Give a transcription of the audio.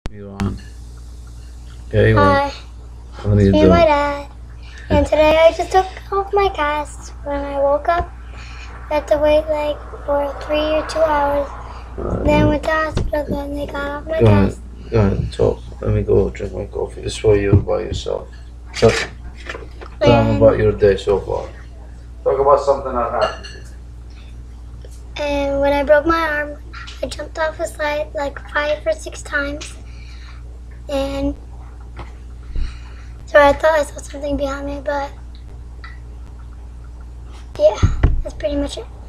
You on? Yeah, you on. Hi, What are you me and my doing? dad. And today I just took off my cast. When I woke up, I had to wait like for 3 or 2 hours. Then went to the hospital, then they got off my Go ahead. cast. Go ahead and talk. Let me go drink my coffee. This way you're by yourself. So, tell them about And, your day so far. Talk about something that happened. and when I broke my arm, I jumped off a slide like 5 or 6 times. And so I thought I saw something behind me, but yeah, that's pretty much it.